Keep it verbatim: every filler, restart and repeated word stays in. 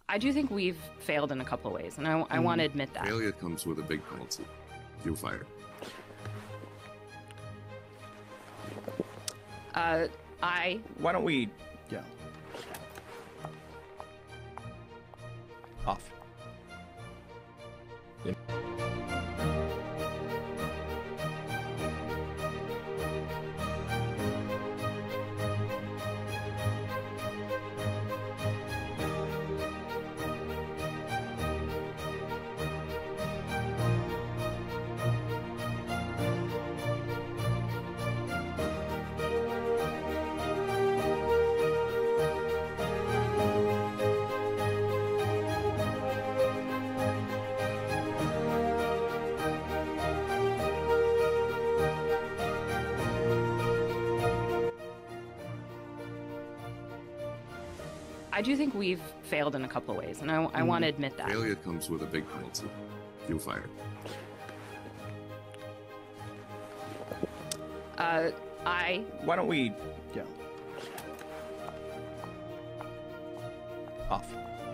I do think we've failed in a couple of ways, and I, I want to admit that. Failure comes with a big penalty. You're fired. Uh, I... Why don't we... Yeah. Off. Yeah. I do think we've failed in a couple of ways, and I, I want to admit that. Failure comes with a big penalty. You're fired. Uh, I... Why don't we... Yeah. Off.